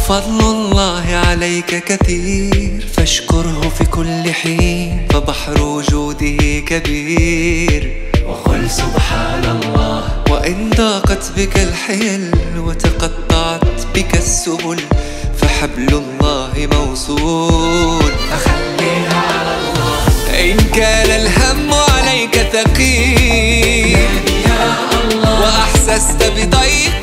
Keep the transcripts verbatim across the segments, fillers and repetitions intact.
وفضل الله عليك كثير، فاشكره في كل حين، فبحر وجوده كبير. وقل سبحان الله. وإن ضاقت بك الحيل وتقطعت بك السبل، فحبل الله موصول، فخليها على الله. إن كان الهم عليك ثقيل يا الله، وأحسست بضيق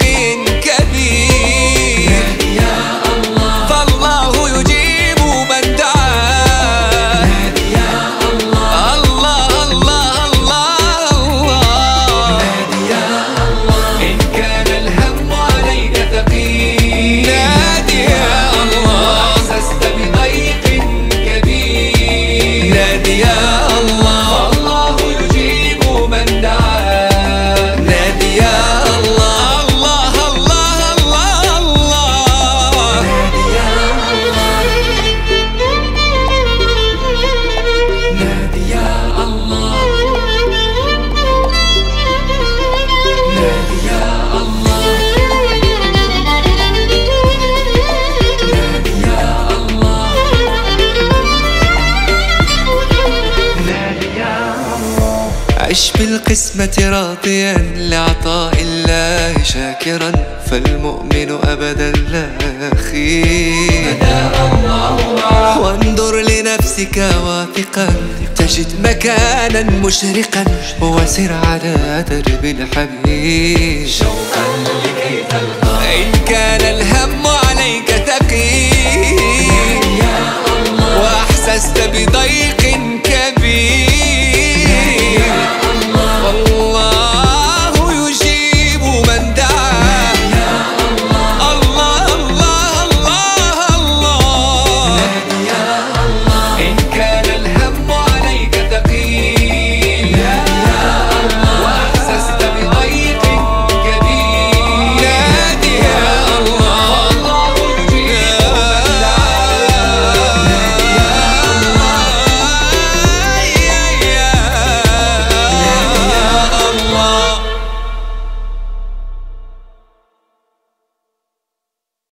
كبير يا الله، فالله يجيب من دعاه يا الله. الله الله الله الله يا الله. إن كان الهم عليك ثقيل نادي يا الله، وأحسست بضيق كبير نادي يا الله. فالله يجيب من دعاه نادي يا الله. الله الله الله الله نادي يا الله. نادي يا الله. نادي يا الله. نادي يا الله. نادي يا الله. عش بالقسمة راضيا لعطاء الله شاكرا، فالمؤمن أبدا لا يخيب. وانظر لنفسك واثقا تجد مكانا مشرقا، وسر على درب الحبيب شوقا لكي تلقى. إن كان الهم